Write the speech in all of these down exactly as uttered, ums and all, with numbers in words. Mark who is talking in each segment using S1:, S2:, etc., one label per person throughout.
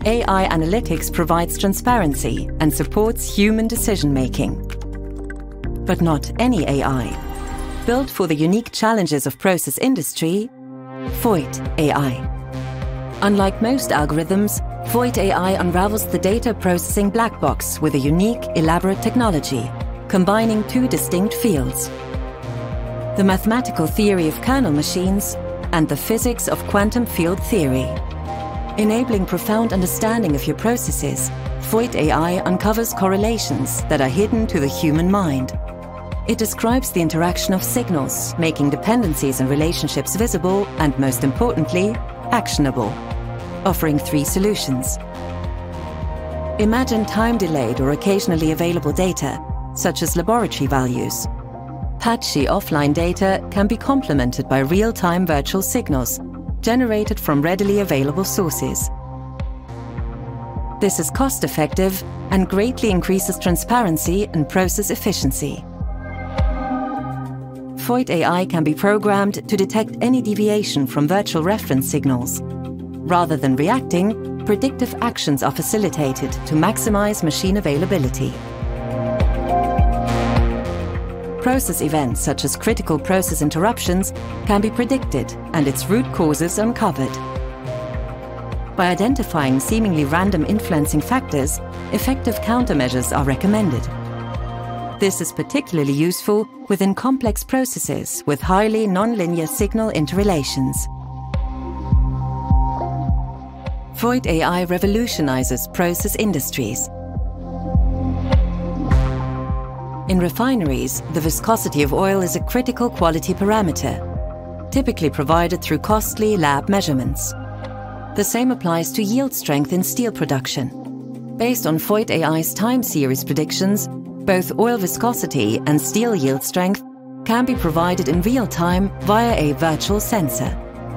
S1: A I analytics provides transparency and supports human decision-making. But not any A I. Built for the unique challenges of process industry, Voith A I. Unlike most algorithms, Voith A I unravels the data processing black box with a unique, elaborate technology, combining two distinct fields: the mathematical theory of kernel machines and the physics of quantum field theory. Enabling profound understanding of your processes, Voith A I uncovers correlations that are hidden to the human mind. It describes the interaction of signals, making dependencies and relationships visible and, most importantly, actionable, offering three solutions. Imagine time-delayed or occasionally available data, such as laboratory values. Patchy offline data can be complemented by real-time virtual signals generated from readily available sources. This is cost-effective and greatly increases transparency and process efficiency. Voith A I can be programmed to detect any deviation from virtual reference signals. Rather than reacting, predictive actions are facilitated to maximize machine availability. Process events such as critical process interruptions can be predicted and its root causes uncovered. By identifying seemingly random influencing factors, effective countermeasures are recommended. This is particularly useful within complex processes with highly nonlinear signal interrelations. Voith A I revolutionizes process industries. In refineries, the viscosity of oil is a critical quality parameter, typically provided through costly lab measurements. The same applies to yield strength in steel production. Based on Voith A I's time series predictions, both oil viscosity and steel yield strength can be provided in real time via a virtual sensor.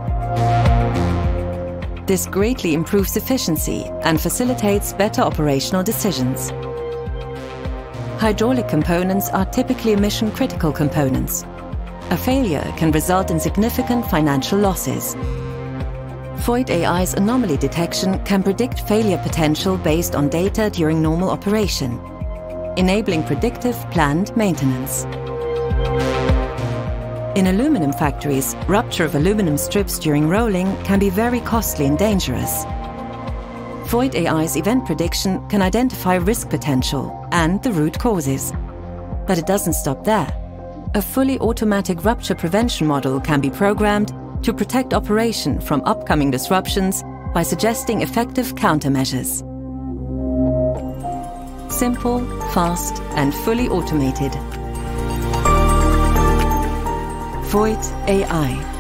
S1: This greatly improves efficiency and facilitates better operational decisions. Hydraulic components are typically mission-critical components. A failure can result in significant financial losses. Voith A I's anomaly detection can predict failure potential based on data during normal operation, enabling predictive planned maintenance. In aluminum factories, rupture of aluminum strips during rolling can be very costly and dangerous. Voith A I's event prediction can identify risk potential and the root causes. But it doesn't stop there. A fully automatic rupture prevention model can be programmed to protect operation from upcoming disruptions by suggesting effective countermeasures. Simple, fast, and fully automated. Voith A I.